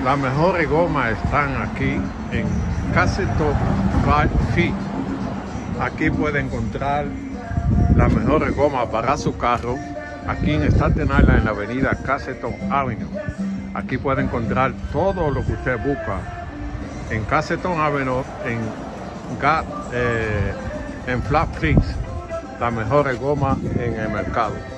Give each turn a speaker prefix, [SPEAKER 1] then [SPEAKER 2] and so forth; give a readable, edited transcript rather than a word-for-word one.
[SPEAKER 1] Las mejores gomas están aquí en Castleton Fleet. Aquí puede encontrar las mejores gomas para su carro. Aquí en Staten Island, en la avenida Castleton Avenue. Aquí puede encontrar todo lo que usted busca en Castleton Avenue, en Flat Fleet. Las mejores gomas en el mercado.